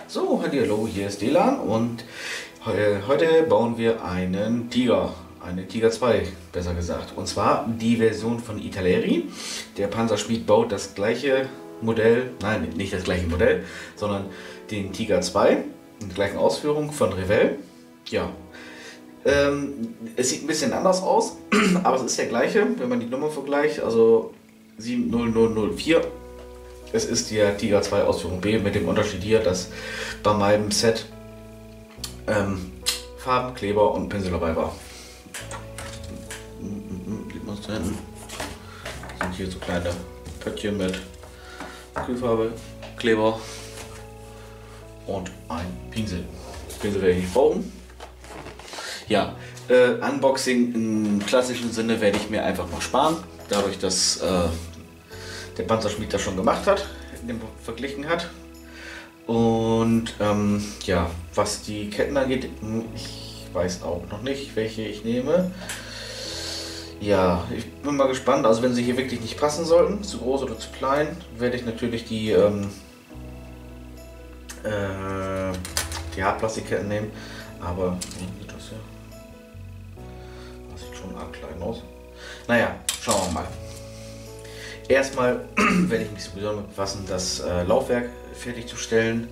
So, hallo, hier ist Delan und heute bauen wir einen Tiger, eine Tiger 2, besser gesagt. Und zwar die Version von Italeri. Der Panzerschmied baut das gleiche Modell, nein, nicht das gleiche Modell, sondern den Tiger 2 in der gleichen Ausführung von Revell. Ja, es sieht ein bisschen anders aus, aber es ist der gleiche, wenn man die Nummer vergleicht, also 70004. Es ist die Tiger 2 Ausführung B mit dem Unterschied hier, dass bei meinem Set Farben, Kleber und Pinsel dabei war. Sieht man es da hinten? Das sind hier so kleine Pöttchen mit Kühlfarbe, Kleber und ein Pinsel. Pinsel werde ich nicht brauchen. Ja, Unboxing im klassischen Sinne werde ich mir einfach mal sparen, dadurch, dass der Panzerschmied das schon gemacht hat, verglichen hat. Und ja, was die Ketten angeht, ich weiß auch noch nicht, welche ich nehme. Ja, ich bin mal gespannt. Also wenn sie hier wirklich nicht passen sollten, zu groß oder zu klein, werde ich natürlich die Hartplastikketten nehmen. Aber wie sieht das hier? Das sieht schon arg klein aus. Naja, schauen wir mal. Erstmal werde ich mich sowieso damit befassen, das Laufwerk fertigzustellen.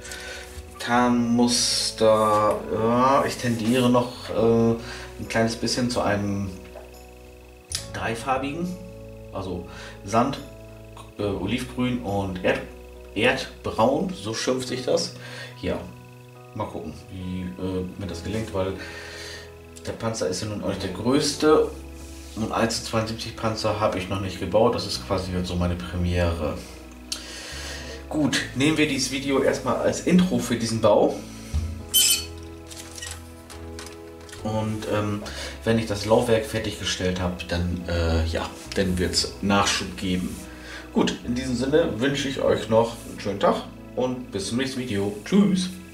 Tarnmuster, ja, ich tendiere noch ein kleines bisschen zu einem dreifarbigen, also Sand, Olivgrün und Erdbraun, so schimpft sich das. Ja, mal gucken, wie mir das gelingt, weil der Panzer ist ja nun auch nicht der größte. Und 1:72 Panzer habe ich noch nicht gebaut, das ist quasi so meine Premiere. Gut, nehmen wir dieses Video erstmal als Intro für diesen Bau. Und wenn ich das Laufwerk fertiggestellt habe, dann, ja, dann wird es Nachschub geben. Gut, in diesem Sinne wünsche ich euch noch einen schönen Tag und bis zum nächsten Video. Tschüss!